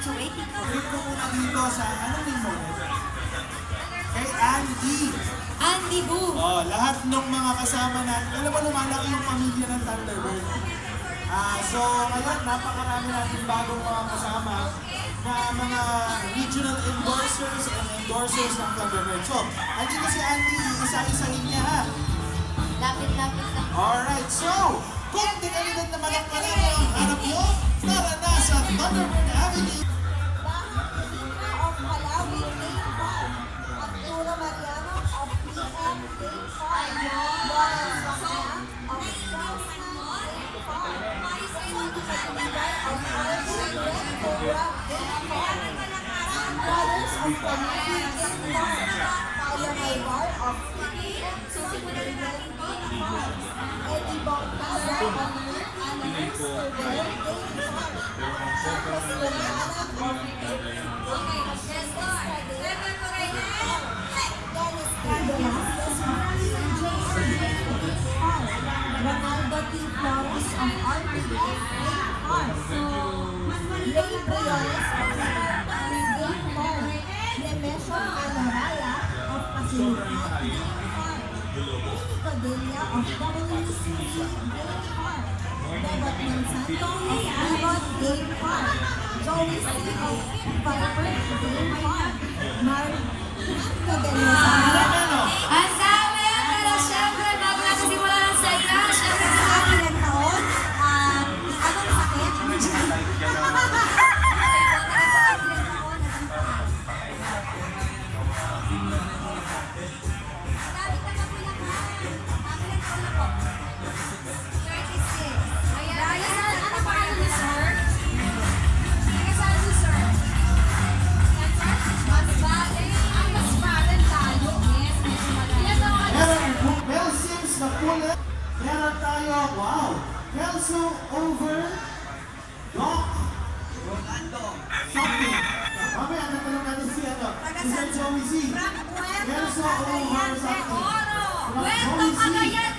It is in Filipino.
to waiting for. Wait ko muna dito sa anong name mo? Kay Andy. Andy Boo. Oh, lahat ng mga kasama natin. Alam mo, lumalaki yung pamilya ng Thunderbird. So, ngayon, napakarami natin bagong mga kasama na mga regional endorsers and endorsers ng Thunderbird. So, andito si Andy, isa-isahin niya ha. Lapit-lapit lang. Alright, so, kung dekalidad na malakpalan mo ang hanap nyo, tara na sa Thunderbird Avenue. Of Malawi Game Park, Arturo Mariano of PM Game Park, Lawrence Bacana of Southland Game Park, of Red Cobra Game Park, Brothers of Community Game Park, Maya Maybar of Game Park, Eddie Bongkaza of Anonymous Surveyor Game Park, Marcos Boniana of Ronaldo T. Flores of RPF Game Park, Ray Briones of Game Park, Nemesio Anoraya of Pasilita Game Park, Nini Codilla of WCC Game Park, Bebot Monsanto of Bebot Game Park, Joey C. of Viper Game Park, Marco de Lozano. Ang dami, pero syempre, bago natin simulan ang saya, syempre sa akin ng taon, anong sakit? Meron tayo, wow! Kelso over Doc Shopping. Mamaya, natanong natin si Sir Joey C. Kelso over something. Kwento Cagayan